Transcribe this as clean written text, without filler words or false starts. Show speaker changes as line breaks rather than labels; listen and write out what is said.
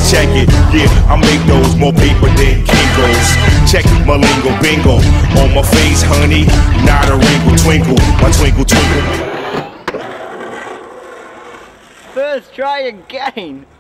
check it. Yeah, I make those more paper than Kinko's. Check my lingo, bingo. On my face, honey, not a wrinkle, twinkle. My twinkle, twinkle.
First try again.